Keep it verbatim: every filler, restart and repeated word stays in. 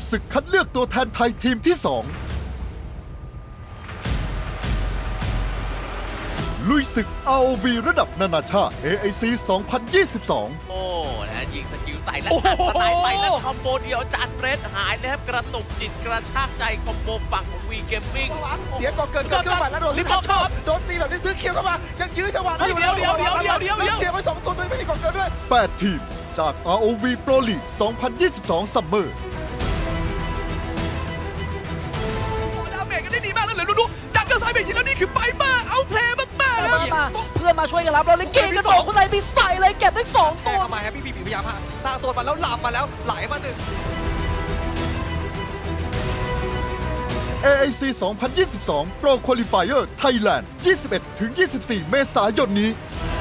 ศึกคัดเลือกตัวแทนไทยทีมที่สองลุยศึก อาร์ โอ วี ระดับนานาชาติ เอ ไอ ซี สองพันยี่สิบสองโอ้นะยิงสกิลใส่และอัดสไนไปแล้วคอมโบเดียวจานเรดหายเลยครับกระตุกจิตกระชากใจคอมโบฝั่งของวีเกมมิ่งเสียก่อเกินเกินขึ้นมาแล้วโดนลิฟต์ชอบโดนตีแบบนี้ซื้อเคียวเข้ามายังยื้อจังหวะได้อยู่แล้วเดี๋ยวเดี๋ยวเดี๋ยวเดี๋ยวเสียไปสองตัวตัวนี้ไม่มีก่อเกินด้วยแปดทีมจาก อาร์ โอ วี Pro League สองพันยี่สิบสอง Summer ดาเมจกันได้ดีมากแล้วเลยดูดูจับกระสายเบรกทีแล้วนี่คือไปมาเอาเพลย์มากๆแล้วเพื่อนมาช่วยกันรับแล้วเลยเก่งกระโดดคนไหนมีใส่เลยเก็บได้สองตัวเข้ามาแฮปปี้บีพยายามสร้างโซนมาแล้วหลับมาแล้วไหลมาหนึ่งเอ ไอ ซี สองพันยี่สิบสอง Pro Qualifier Thailand ยี่สิบเอ็ดถึงยี่สิบสี่ เมษายนนี้